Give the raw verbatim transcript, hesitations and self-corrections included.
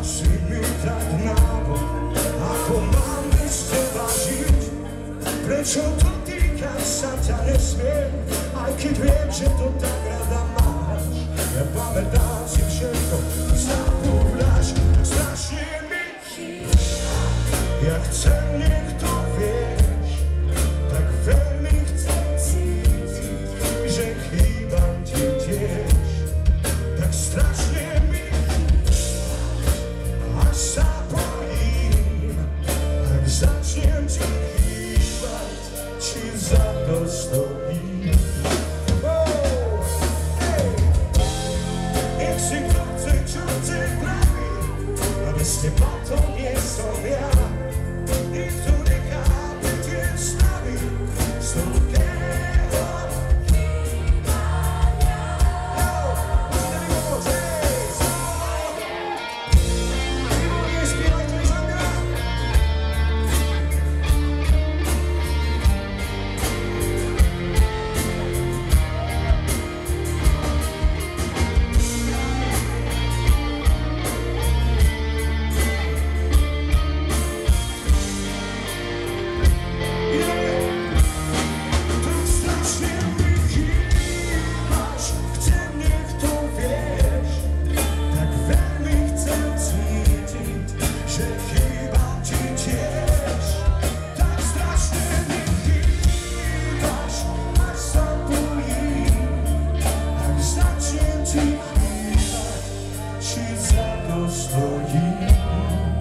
Si mi tak nábok, ako mám bez teba žiť. Prečo dotýkať sa ťa nesmiem, aj keď viem, že to tak rada máš. Ja pamätám si všetko, zabúdaš, strašne mi chýba. Ja chcem, nech to vieš, tak veľmi chcem cítiť, že chýbam ti tiež. Tak strašne mi chýba, až sa bojím, ak začnem ti chýbať, či za to stojím. Oh, hey. Nech si kto chce, čo chce praví, a bez teba to nie som ja. Nikto nechápe tie stavy z toľkého chýbania. Oh, môžete mi pomôcť, hej, výborne, spívajte za mňa. Či za to stojím.